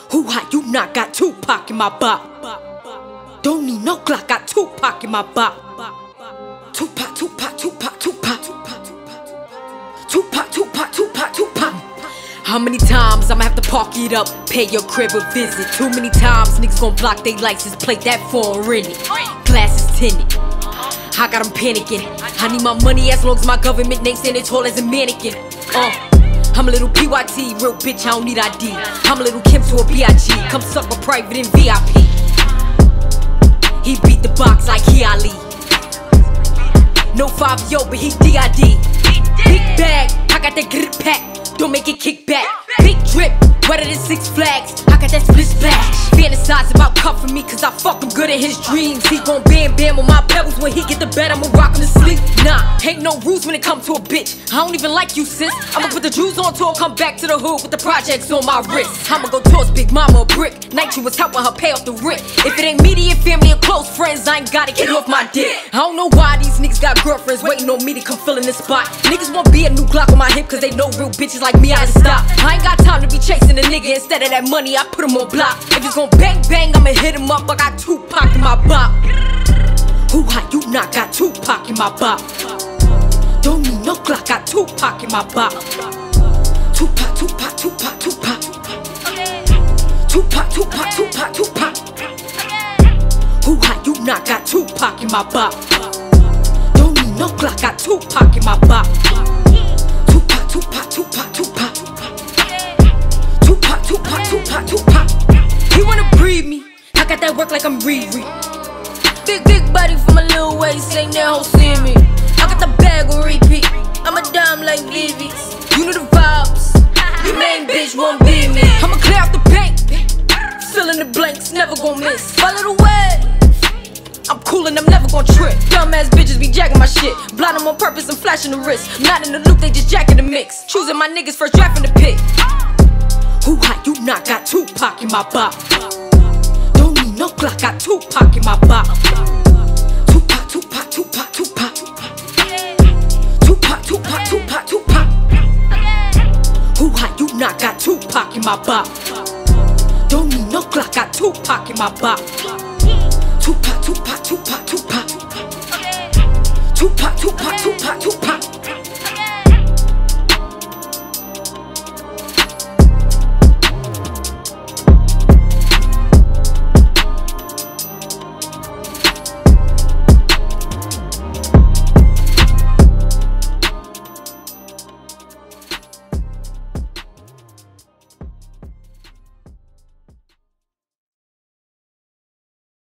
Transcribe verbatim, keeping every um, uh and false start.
Who hot, you not, got Tupac in my bop. Don't need no Glock, got Tupac in my bop. Tupac, Tupac, Tupac, Tupac, Tupac, Tupac, Tupac, Tupac, Tupac. How many times I'ma have to park it up, pay your crib a visit? Too many times niggas gon' block they license plate, that phone rented. Glasses tinted, I got them panicking. I need my money as long as my government name stand as tall as a mannequin. Uh, I'm a little P Y T, real bitch, I don't need I D. I'm a little Kim to a B I G, come suck my private in V I P. He beat the box like he Ali. No five yo, but he D I D. Big bag, I got that grip pack. Don't make it kick back. Big drip, wetter than Six Flags. I got that split splash. Fantasize about cuffing me, cause I fuck him good in his dreams. He gon' bam bam on my pebbles. When he get the bed, I'ma rock him to sleep. Nah, ain't no rules when it comes to a bitch. I don't even like you, sis. I'ma put the jewels on tour, come back to the hood with the projects on my wrist. I'ma go toss Big Mama a brick. Nitro was helping her pay off the rent. If it ain't immediate family or close friends, I ain't gotta get off my dick. I don't know why these niggas got girlfriends waiting on me to come fill in this spot. Niggas want be a new Glock on my hip, cause they know real bitches like me, I had to stop. I ain't got time to be chasing a nigga. Instead of that money, I put him on block. If he's gon' bang bang, I'ma hit him up. I got Tupac in my bop. Who hot, you not, got Tupac in my bop. Don't need no Glock, got Tupac in my bop. Tupac, Tupac, Tupac, Tupac. Tupac, Tupac, Tupac, Tupac. Who hot, you not, got Tupac in my bop. Don't need no Glock, got Tupac in my bop. Tupac, Tupac, Tupac, Tupac. Tupac, Tupac, Tupac, Tupac. He wanna breed me, I got that work like I'm Riri. Big, big body for my little waist, ain't that hoe see me. I got the bag on repeat, I'm a dime like Vivi's. You know the vibes, your main bitch won't be me. I'ma clear out the paint, fill in the blanks, never gon' miss. Follow the way, I'm cool and I'm never gon' trip. Dumbass bitches be jacking my shit. Blind them on purpose and flashing the wrist. Not in the loop, they just jacking the mix. Choosing my niggas first draft in the pick. Who hot, you not, got Tupac in my bop. Don't need no Glock, got Tupac in my bop. Tupac, Tupac, Tupac, Tupac. Tupac, Tupac, Tupac, Tupac. Who hot, you not, got Tupac in my bop. Don't need no Glock, got Tupac in my bop. Tupac, Tupac, Tupac, Tupac. Tupac, Tupac, Tupac, Tupac.